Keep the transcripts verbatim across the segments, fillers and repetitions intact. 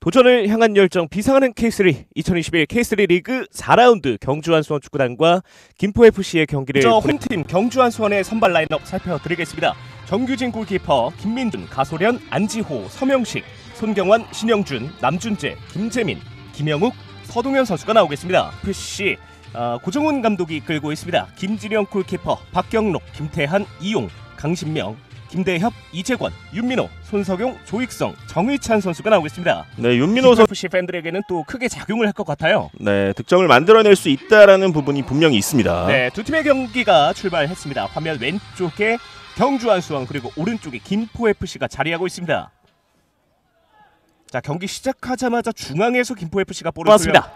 도전을 향한 열정 비상하는 케이쓰리 이천이십일 케이쓰리 리그 사 라운드 경주 안수원 축구단과 김포에프씨의 경기를 저 홈팀 경주 안수원의 선발 라인업 살펴드리겠습니다. 정규진 골키퍼 김민준, 가소련, 안지호, 서명식, 손경환, 신영준, 남준재, 김재민, 김영욱, 서동현 선수가 나오겠습니다. 에프씨 어, 고정훈 감독이 이끌고 있습니다. 김진영 골키퍼, 박경록, 김태한, 이용, 강신명, 김대협, 이재권, 윤민호, 손석용, 조익성, 정의찬 선수가 나오겠습니다. 네, 윤민호 선수 에프씨 팬들에게는 또 크게 작용을 할 것 같아요. 네, 득점을 만들어낼 수 있다라는 부분이 분명히 있습니다. 네, 두 팀의 경기가 출발했습니다. 화면 왼쪽에 경주 안수원 그리고 오른쪽에 김포에프씨가 자리하고 있습니다. 자, 경기 시작하자마자 중앙에서 김포에프씨가 볼을 맞습니다.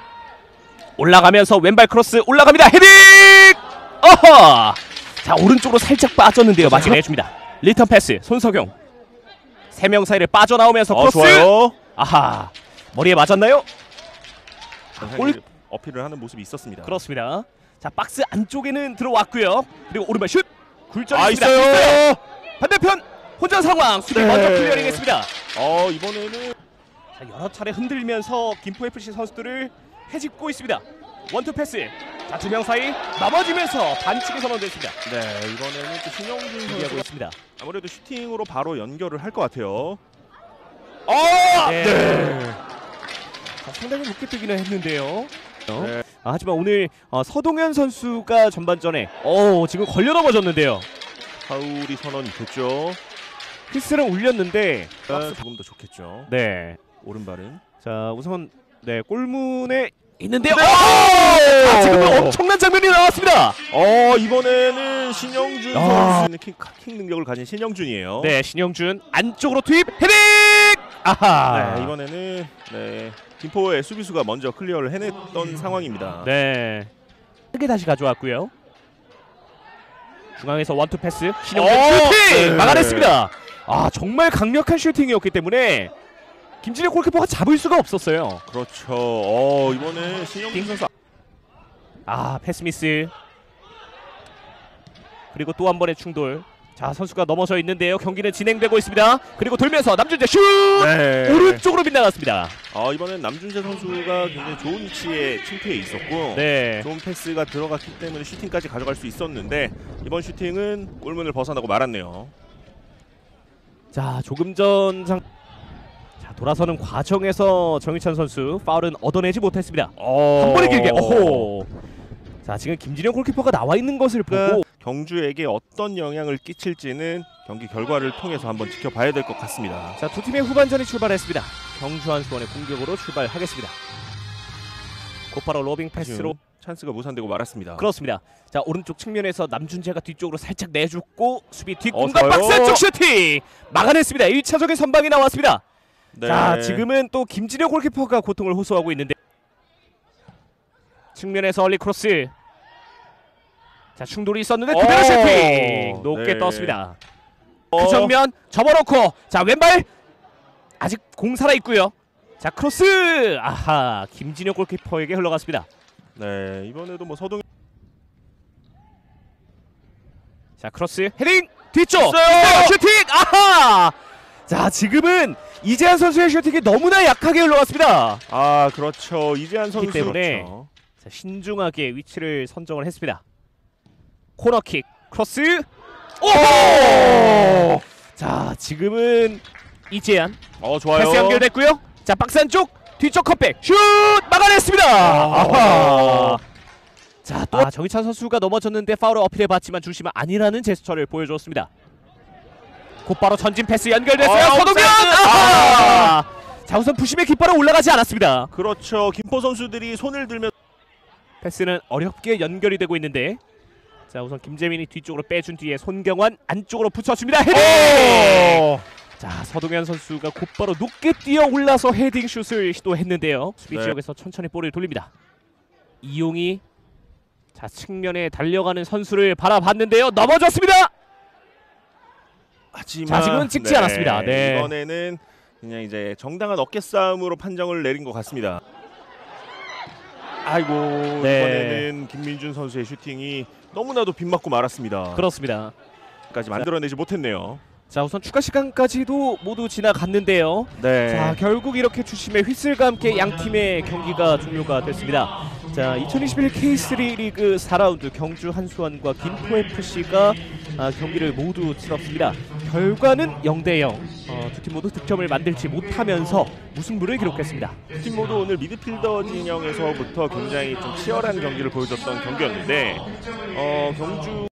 올라가면서 왼발 크로스 올라갑니다. 헤딩! 어허! 자, 오른쪽으로 살짝 빠졌는데요. 맞게 내줍니다. 리턴 패스 손석용. 세 명 사이를 빠져나오면서 어, 크로스. 좋아요. 아하. 머리에 맞았나요? 골 어필을 하는 모습이 있었습니다. 그렇습니다. 자, 박스 안쪽에는 들어왔고요. 그리고 오른발 슛. 굴절 아, 있습니다. 있어요. 있어요. 반대편 혼자 상황. 수비 네. 먼저 클리어링했습니다. 어, 이번에는 자, 여러 차례 흔들면서 김포에프씨 선수들을 해집고 있습니다. 원투 패스. 자, 두 명 사이 넘어지면서 반칙이 선언됐습니다. 네, 이번에는 또 신영준 준비하고 선수가 있습니다. 아무래도 슈팅으로 바로 연결을 할 것 같아요. 어! 네. 네. 자, 상당히 높게 뜨기는 했는데요. 네. 아, 하지만 오늘 어, 서동현 선수가 전반전에 어, 지금 걸려 넘어졌는데요. 파울이 선언이 됐죠. 휘슬은 울렸는데 아, 조금 더 좋겠죠. 네. 오른발은. 자, 우선 네, 골문에 있는데요. 네. 아, 지금은 엄청난 장면이 나왔습니다. 어, 이번에는 신영준 아. 선수는 킥, 킥 능력을 가진 신영준이에요. 네, 신영준 안쪽으로 투입 헤딩! 아하. 네, 이번에는 네, 김포의 수비수가 먼저 클리어를 해냈던 상황입니다. 네. 크게 다시 가져왔고요. 중앙에서 원투 패스 신영준 어, 슈팅! 네. 막아냈습니다. 아, 정말 강력한 슈팅이었기 때문에 김진영 골키퍼가 잡을 수가 없었어요. 그렇죠. 어, 이번에 신영준 선수 아, 패스 미스. 그리고 또 한 번의 충돌. 자, 선수가 넘어져 있는데요. 경기는 진행되고 있습니다. 그리고 돌면서 남준재 슛! 네. 오른쪽으로 빗나갔습니다. 어, 이번엔 남준재 선수가 굉장히 좋은 위치에 침투해 있었고 네. 좋은 패스가 들어갔기 때문에 슈팅까지 가져갈 수 있었는데 이번 슈팅은 골문을 벗어나고 말았네요. 자, 조금 전 상... 자, 돌아서는 과정에서 정희찬 선수 파울은 얻어내지 못했습니다. 어... 한 번에 길게. 오호. 자, 지금 김진영 골키퍼가 나와 있는 것을 보고 경주에게 어떤 영향을 끼칠지는 경기 결과를 통해서 한번 지켜봐야 될 것 같습니다. 자, 두 팀의 후반전이 출발했습니다. 경주 안수원의 공격으로 출발하겠습니다. 곧바로 로빙 패스로 찬스가 무산되고 말았습니다. 그렇습니다. 자, 오른쪽 측면에서 남준재가 뒤쪽으로 살짝 내줬고 수비 어, 뒷공간 좋아요. 박스 안쪽 슈팅! 막아냈습니다. 일 차적인 선방이 나왔습니다. 네. 자, 지금은 또 김진영 골키퍼가 고통을 호소하고 있는데 측면에서 얼리 크로스. 자, 충돌이 있었는데 그대로 오! 슈팅! 높게 네. 떴습니다. 어. 그 정면 접어놓고 자, 왼발 아직 공 살아있고요. 자, 크로스! 아하, 김진영 골키퍼에게 흘러갔습니다. 네, 이번에도 뭐 서동 자, 크로스 헤딩 뒤쪽 있어요! 슈팅! 아하! 자, 지금은 이재한 선수의 슈팅이 너무나 약하게 흘러갔습니다. 아, 그렇죠. 이재한 선수 때문에 그렇죠. 자, 신중하게 위치를 선정을 했습니다. 코너킥 크로스. 오! 자, 지금은 이재한 어, 좋아요. 패스 연결됐고요. 자, 박스 안쪽 뒤쪽 컷백 슛! 막아냈습니다. 아. 아하. 자, 또 아, 정희찬 선수가 넘어졌는데 파울을 어필해봤지만 중심은 아니라는 제스처를 보여줬습니다. 곧바로 전진 패스 연결됐어요. 아, 서동현! 아하. 자, 우선 부심의 깃발은 올라가지 않았습니다. 그렇죠. 김포 선수들이 손을 들면 패스는 어렵게 연결이 되고 있는데 자, 우선 김재민이 뒤쪽으로 빼준 뒤에 손경환 안쪽으로 붙여줍니다. 헤딩! 오! 자, 서동현 선수가 곧바로 높게 뛰어 올라서 헤딩 슛을 시도했는데요. 수비 네. 지역에서 천천히 볼을 돌립니다. 이용이 자, 측면에 달려가는 선수를 바라봤는데요. 넘어졌습니다. 하지만 자, 지금은 찍지 않았습니다. 네. 이번에는 그냥 이제 정당한 어깨 싸움으로 판정을 내린 것 같습니다. 아이고, 네. 이번에는 김민준 선수의 슈팅이 너무나도 빗맞고 말았습니다. 그렇습니다. 까지 만들어내지 못했네요. 자, 우선 추가 시간까지도 모두 지나갔는데요. 네. 자, 결국 이렇게 주심의 휘슬과 함께 양 팀의 경기가 종료가 됐습니다. 자, 이천이십일 케이쓰리 리그 사 라운드 경주 한수원과 김포에프씨가 아, 경기를 모두 치렀습니다. 결과는 영 대 영. 어, 두 팀 모두 득점을 만들지 못하면서 무승부를 기록했습니다. 두 팀 모두 오늘 미드필더 진영에서부터 굉장히 좀 치열한 경기를 보여줬던 경기였는데 어, 경주